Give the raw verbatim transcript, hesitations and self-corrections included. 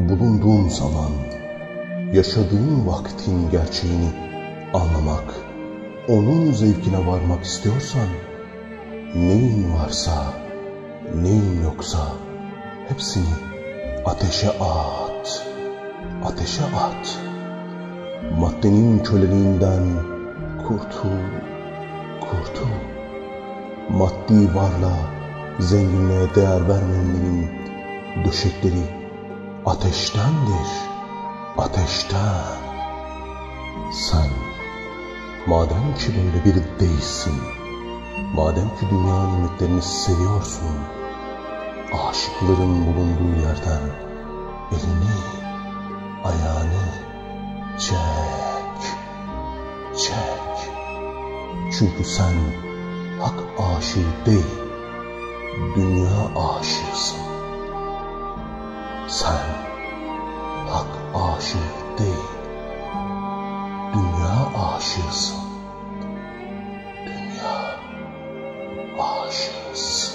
bulunduğun zaman, yaşadığın vaktin gerçeğini anlamak, onun zevkine varmak istiyorsan, neyin varsa, neyin yoksa hepsini ateşe at, ateşe at. Maddenin köleliğinden kurtul, kurtul. Maddi varlığa, zenginliğe değer vermeyenlerin döşekleri ateştendir, ateşten. Sen, madem ki böyle biri değilsin, madem ki dünya nimetlerini seviyorsun, aşıkların bulunduğu yerden elini, ayağını çek, çek. Çünkü sen hak aşığı değil, dünya aşığısın. Sen hak aşığı değil, dünya aşığısın. Dünya aşığısın.